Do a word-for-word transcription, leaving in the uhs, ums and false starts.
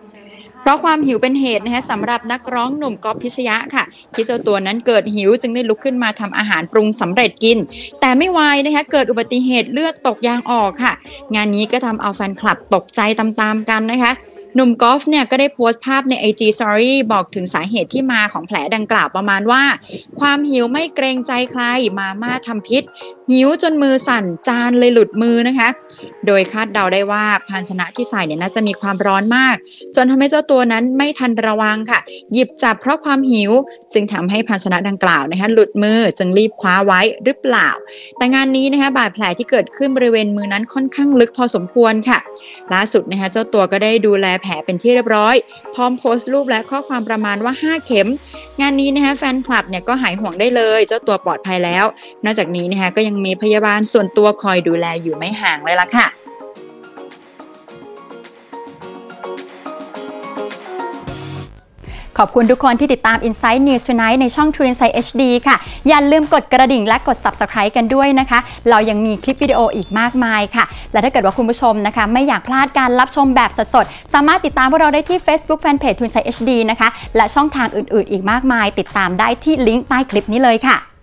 เพราะความหิวเป็นเหตุนะคะสำหรับนักร้องหนุ่มก๊อฟพิชยะค่ะที่เจ้าตัวนั้นเกิดหิวจึงได้ลุกขึ้นมาทำอาหารปรุงสำเร็จกินแต่ไม่วายนะคะเกิดอุบัติเหตุเลือดตกยางออกค่ะงานนี้ก็ทำเอาแฟนคลับตกใจตามๆกันนะคะหนุ่มกอล์ฟเนี่ยก็ได้โพสต์ภาพใน ไอ จี Story บอกถึงสาเหตุที่มาของแผลดังกล่าวประมาณว่าความหิวไม่เกรงใจใครมาม่าทำพิษหิวจนมือสั่นจานเลยหลุดมือนะคะโดยคาดเดาได้ว่าภาชนะที่ใส่เนี่ยน่าจะมีความร้อนมากจนทำให้เจ้าตัวนั้นไม่ทันระวังค่ะหยิบจับเพราะความหิวจึงทำให้ภาชนะดังกล่าวนะคะหลุดมือจึงรีบคว้าไว้หรือเปล่าแต่งานนี้นะคะบาดแผลที่เกิดขึ้นบริเวณมือนั้นค่อนข้างลึกพอสมควรค่ะล่าสุดนะคะเจ้าตัวก็ได้ดูแลแผลเป็นที่เรียบร้อยพร้อมโพสต์รูปและข้อความประมาณว่าห้าเข็มงานนี้นะคะแฟนคลับเนี่ยก็หายห่วงได้เลยเจ้าตัวปลอดภัยแล้วนอกจากนี้นะคะก็ยังมีพยาบาลส่วนตัวคอยดูแลอยู่ไม่ห่างเลยล่ะค่ะขอบคุณทุกคนที่ติดตาม Insight News Tonight ในช่อง True Insight เอช ดี ค่ะอย่าลืมกดกระดิ่งและกด Subscribe กันด้วยนะคะเรายังมีคลิปวิดีโออีกมากมายค่ะและถ้าเกิดว่าคุณผู้ชมนะคะไม่อยากพลาดการรับชมแบบสดๆสามารถติดตามพวกเราได้ที่ Facebook Fanpage True Insight เอช ดี นะคะและช่องทางอื่นๆอีกมากมายติดตามได้ที่ลิงก์ใต้คลิปนี้เลยค่ะ